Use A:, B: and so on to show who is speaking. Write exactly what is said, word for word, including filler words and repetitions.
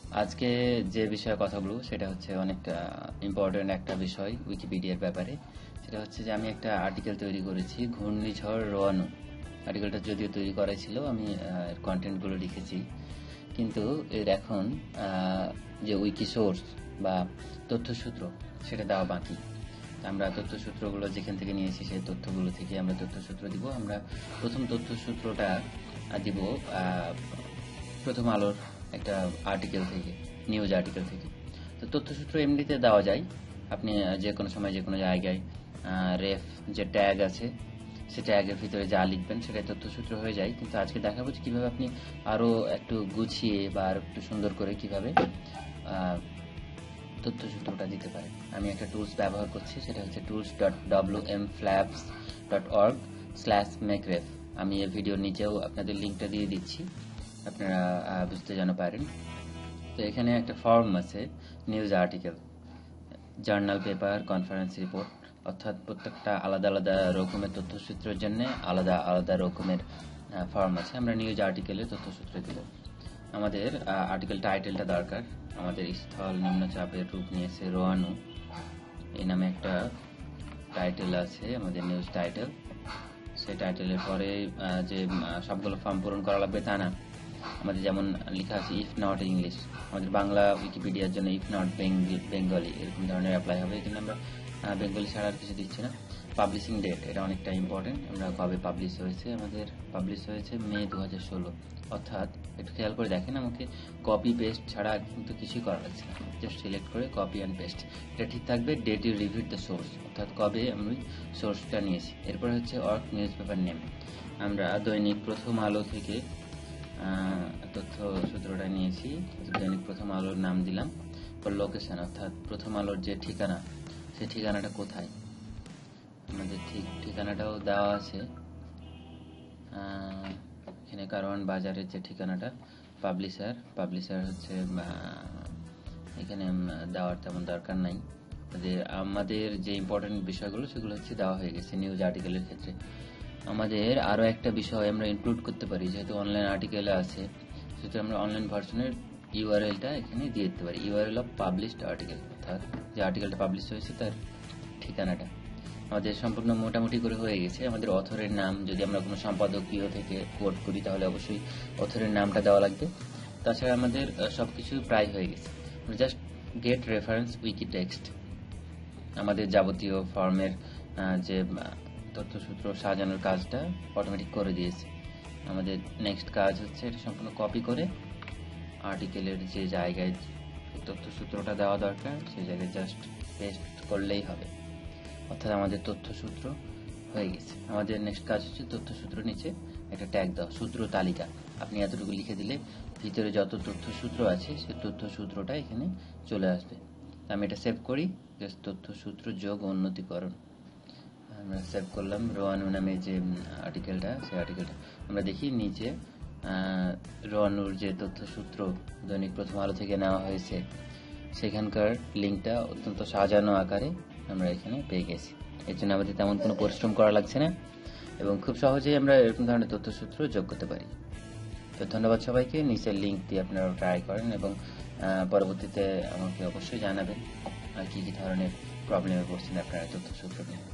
A: আজকে যে বিষয়ে কথা বলবো সেটা হচ্ছে অনেকটা ইম্পর্টেন্ট একটা বিষয় উইকিপিডিয়ার ব্যাপারে। সেটা হচ্ছে যে আমি একটা আর্টিকেল তৈরি করেছি ঘূর্ণিঝড় রোয়ানু। আর্টিকেলটা যদিও তৈরি করা ছিল, আমি এর কন্টেন্টগুলো লিখেছি, কিন্তু এর এখন যে উইকি সোর্স বা তথ্যসূত্র সেটা দেওয়া বাকি। আমরা তথ্যসূত্রগুলো যেখান থেকে নিয়েছি সেই তথ্যগুলো থেকে আমরা তথ্যসূত্র দিব। আমরা প্রথম তথ্যসূত্রটা দিব প্রথম আলোর একটা আর্টিকেল থেকে, নিউজ আর্টিকেল থেকে। তো তথ্যসূত্র এমনিতে দেওয়া যায়, আপনি যে কোনো সময় যে কোনো জায়গায় রেফ যে ট্যাগ আছে সে ট্যাগের ভিতরে যা লিখবেন সেটাই তথ্যসূত্র হয়ে যায়। কিন্তু আজকে দেখাবো যে কীভাবে আপনি আরও একটু গুছিয়ে বা আরও একটু সুন্দর করে কীভাবে তথ্যসূত্রটা দিতে পারেন। আমি একটা টুলস ব্যবহার করছি, সেটা হচ্ছে tools dot W M flaps dot org slash makeref. আমি এই ভিডিওর নিচেও আপনাদের লিঙ্কটা দিয়ে দিচ্ছি, আপনারা বুঝতে যেন পারেন। তো এখানে একটা ফর্ম আছে, news article, journal paper, conference report, অর্থাৎ প্রত্যেকটা আলাদা আলাদা রকমের তথ্যসূত্রের জন্য আলাদা আলাদা রকমের ফর্ম আছে। আমরা নিউজ আর্টিকেলের তথ্যসূত্র দেব। আমাদের আর্টিকেল টাইটেলটা দরকার। আমাদের স্থল নিম্নচাপের রূপ নিয়েছে রোয়ানু, এই নামে একটা টাইটেল আছে আমাদের নিউজ টাইটেল। সেই টাইটেলের পরে যে সবগুলো ফর্ম পূরণ করা লাগবে তা না। আমাদের যেমন লেখা আছে ইফ নট ইংলিশ, আমাদের বাংলা উইকিপিডিয়ার জন্য ইফ নট বেঙ্গলি এরকম ধরনের অ্যাপ্লাই হবে, কিন্তু আমরা বেঙ্গলি ছাড়া আর কিছু দিচ্ছি না। পাবলিশিং ডেট, এটা অনেকটা ইম্পর্টেন্ট। আমরা কবে পাবলিশ হয়েছে, আমাদের পাবলিশ হয়েছে মে দু হাজার ষোলো। অর্থাৎ একটু খেয়াল করে দেখেন, আমাকে কপি পেস্ট ছাড়া কিন্তু কিছুই করা লাগছে না, জাস্ট সিলেক্ট করে কপি অ্যান্ড পেস্ট। এটা ঠিক থাকবে। Date you reviewed the source, অর্থাৎ কবে আমি সোর্সটা নিয়েছি। এরপরে হচ্ছে অর্গ নিউজ পেপার নেম। আমরা দৈনিক প্রথম আলো থেকে তথ্য সূত্রটা নিয়েছি, দৈনিক প্রথম আলোর নাম দিলাম। লোকেশন, অর্থাৎ প্রথম আলোর যে ঠিকানা, সেই ঠিকানাটা কোথায়, আমাদের ঠিক ঠিকানাটাও দেওয়া আছে এখানে। কারণ বাজারের যে ঠিকানাটা, পাবলিশার পাবলিশার হচ্ছে এখানে দেওয়ার তেমন দরকার নাই। আমাদের যে ইম্পর্টেন্ট বিষয়গুলো সেগুলো হচ্ছে দেওয়া হয়ে গেছে নিউজ আর্টিকেলের ক্ষেত্রে। আমাদের আরও একটা বিষয় আমরা ইনক্লুড করতে পারি, যেহেতু অনলাইন আর্টিকেলে আছে, সেহেতু আমরা অনলাইন ভার্সনের ইউআরএলটা এখানে দিয়ে দিতে পারি। ইউআরএল অফ পাবলিশড আর্টিকেল, অর্থাৎ যে আর্টিকেলটা পাবলিশ হয়েছে তার ঠিকানাটা। আমাদের সম্পূর্ণ মোটামুটি করে হয়ে গেছে। আমাদের অথরের নাম, যদি আমরা কোনো সম্পাদকীয় থেকে কোড করি তাহলে অবশ্যই অথরের নামটা দেওয়া লাগবে। তাছাড়া আমাদের সব কিছু প্রায় হয়ে গেছে। Just get reference wiki text, আমাদের যাবতীয় ফর্মের যে তথ্যসূত্র সাজানোর কাজটা অটোমেটিক করে দিয়েছে। আমাদের নেক্সট কাজ হচ্ছে এটা সম্পূর্ণ কপি করে আর্টিকেলের যে জায়গায় তথ্যসূত্রটা দেওয়া দরকার সেই জায়গায় জাস্ট পেস্ট করলেই হবে, অর্থাৎ আমাদের তথ্যসূত্র হয়ে গেছে। আমাদের নেক্সট কাজ হচ্ছে তথ্যসূত্র নিচে একটা ট্যাগ দেওয়া, সূত্র তালিকা। আপনি এতটুকু লিখে দিলে ভিতরে যত তথ্যসূত্র আছে সেই তথ্যসূত্রটা এখানে চলে আসবে। আমি এটা সেভ করি, জাস্ট তথ্যসূত্র যোগ উন্নতিকরণ। আমরা সেভ করলাম রোয়ানু নামে যে আর্টিকেলটা, সেই আর্টিকেলটা আমরা দেখি নিচে রোয়ানুর যে তথ্যসূত্র দৈনিক প্রথম আলো থেকে নেওয়া হয়েছে সেখানকার লিঙ্কটা অত্যন্ত সাজানো আকারে আমরা এখানে পেয়ে গেছি। এর জন্য আমাদের তেমন কোনো পরিশ্রম করা লাগছে না এবং খুব সহজেই আমরা এরকম ধরনের তথ্যসূত্র যোগ করতে পারি। তো ধন্যবাদ সবাইকে। নিচের লিঙ্ক দিয়ে আপনারা ট্রাই করেন এবং পরবর্তীতে আমাকে অবশ্যই জানাবেন কী কী ধরনের প্রবলেমে পড়ছেন আপনারা তথ্যসূত্র নিয়ে।